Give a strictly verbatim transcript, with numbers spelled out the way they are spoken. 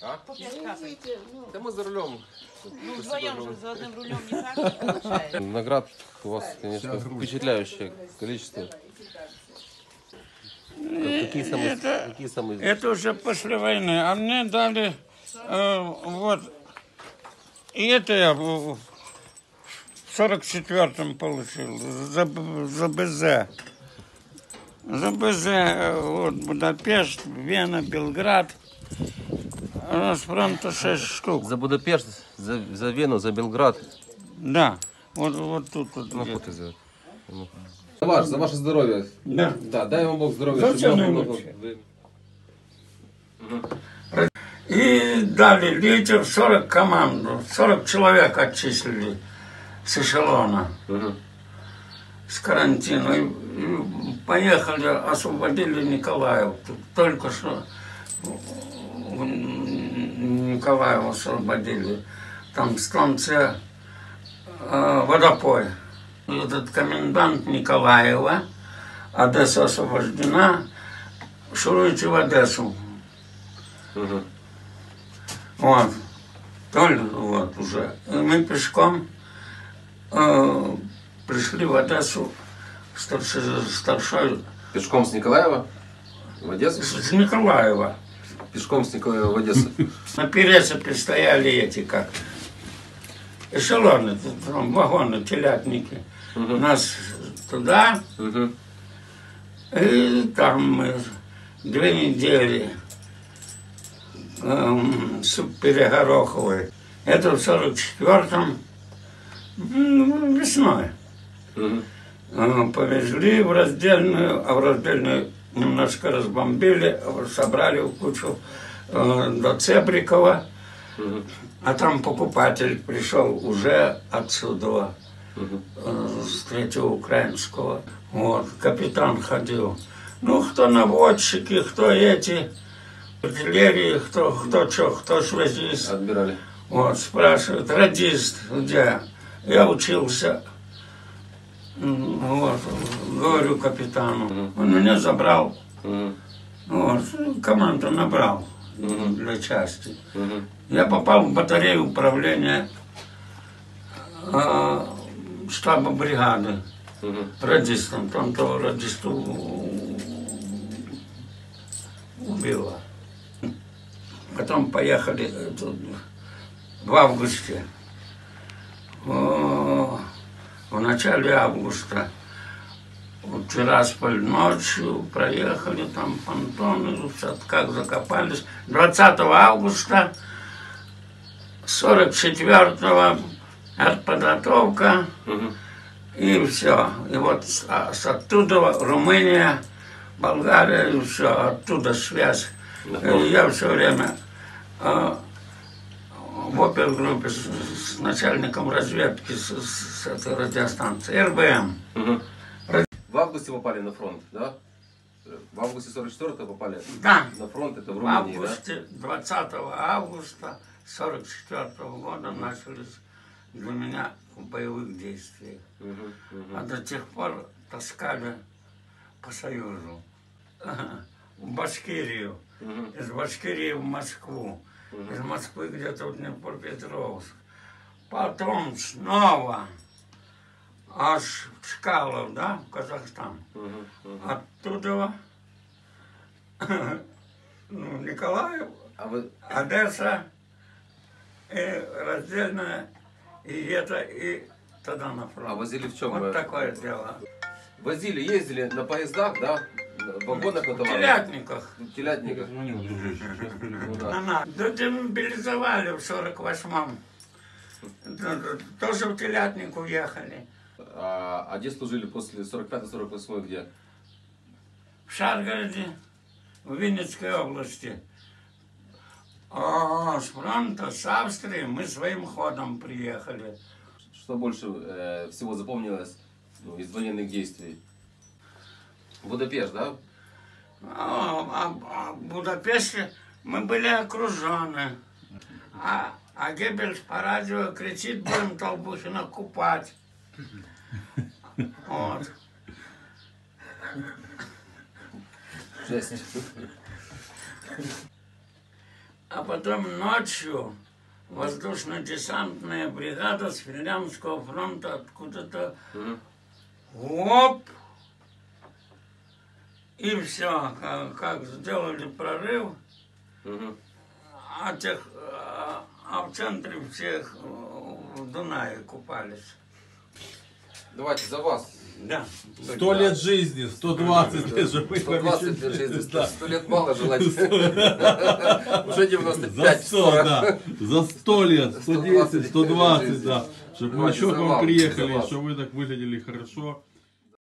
А? Да мы за рулем. Ну, вдвоем же за одним рулем не так получается. Наград у вас, конечно, впечатляющее количество. Какие самые, это, какие самые... это уже после войны. А мне дали э, вот. И это я в сорок четвёртом получил. За, за БЗ. За БЗ. Вот Будапешт, Вена, Белград. У нас фронта шесть штук. За Будапешт, за, за Вену, за Белград. Да. Вот, вот тут. Вот, ну, вот за... За, ваш, за ваше здоровье. Да. Да, дай вам Бог здоровья. Зачем много, много... И дали лидер сорок команду. сорок человек отчислили с эшелона. Угу. С карантина. И, и поехали, освободили Николаев. Только что Николаев освободили. Там станция э, Водопой. И этот комендант Николаева, Одесса освобождена, шуруйте в Одессу. Угу. Вот. Только вот уже. И мы пешком э, пришли в Одессу старшой, старшой. Пешком с Николаева в Одессу? С Николаева. Пешком с Николаева в Одессу. На перецепе стояли эти как эшелоны, там, вагоны, телятники. Угу. Нас туда, угу. И там мы две недели эм, суп перегороховый. Это в сорок четвёртом ну, весной. Угу. Э, повезли в раздельную, а в раздельную немножко разбомбили, собрали в кучу э, до Цебрикова. Угу. А там покупатель пришел уже отсюда, угу. э, с Третьего Украинского. Вот, капитан ходил. Ну, кто наводчики, кто эти, артиллерии, кто, кто что, кто связист. Отбирали. Вот, спрашивают, радист, где? Я учился. Вот, говорю капитану. Угу. Он меня забрал. Угу. Вот, команду набрал угу. для части. Угу. Я попал в батарею управления э, штаба бригады. Угу. Радистом. Там того радисту убило. Потом поехали тут, в августе. О, в начале августа в Тирасполь ночью проехали, там понтоны, в садках закопались. двадцатого августа сорок четвёртого артподготовка. Угу. И все. И вот с, с оттуда Румыния, Болгария, и все, оттуда связь. И я все время э, в опергруппе с, с начальником разведки с, с этой радиостанции, эр бэ эм. Угу. В августе попали на фронт, да? В августе сорок четвёртого попали да. на фронт, это в Румынии, в августе, да? двадцатого августа сорок четвёртого года начались для меня в боевых действиях. Угу, угу. А до тех пор таскали по Союзу. В Башкирию. Угу. Из Башкирии в Москву. Угу. Из Москвы где-то в Днепропетровск. Потом снова аж в Чкалов, да, в Казахстан. Угу, угу. Оттуда ну, Николаев, а вы... Одесса, и раздельная, и это, и тогда на фронт. А возили в чем? Вот такое дело. Возили, ездили на поездах, да? В вагонах на товарах? В телятниках. В телятниках. Ну, да. Да, демобилизовали в сорок восьмом. Тоже в телятник уехали. А, а где служили после сорок пятого сорок восьмого, где? В Шаргороде, в Винницкой области. А с фронта, с Австрии мы своим ходом приехали. Что больше э, всего запомнилось, ну, из военных действий? Будапешт, да? А, а, а в Будапеште мы были окружены. А, а Геббельс по радио кричит, будем Толбухина купать. Вот. Жесть. А потом ночью воздушно-десантная бригада с Финляндского фронта откуда-то Мгм. оп! И все, как, как сделали прорыв, Мгм. а, тех, а, а в центре всех в Дунае купались. Давайте за вас. Да. Сто лет жизни, сто двадцать лет живых. сто двадцать лет жизни, Да. сто лет мало желать. Уже девяносто За пять, сто, скоро. да. За сто лет, сто десять, сто двадцать, да. Чтобы мы Давайте еще за к вам вас, за приехали, вас. чтобы вы так выглядели хорошо.